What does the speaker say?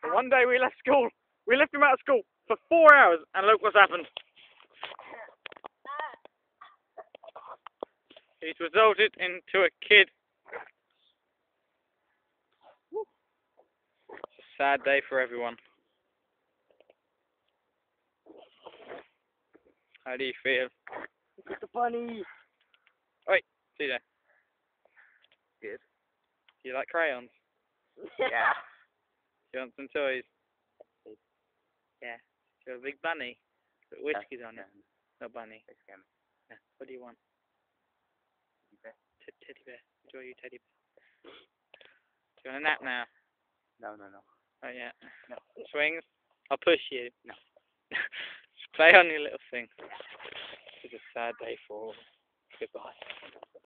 So one day we left school. We left him out of school for 4 hours, and look what's happened. He's resulted into a kid. It's a sad day for everyone. How do you feel? It's a bunny. Oi, see there. Good. Do you like crayons? Yeah. Do you want some toys? Yeah. Do you have a big bunny? Put whiskers on it. No bunny. No. What do you want? Teddy bear. Enjoy your teddy bear. Do you want a nap now? No. Oh yeah. No. Swings? I'll push you. No. Just play on your little thing. It's a sad day for all. Goodbye.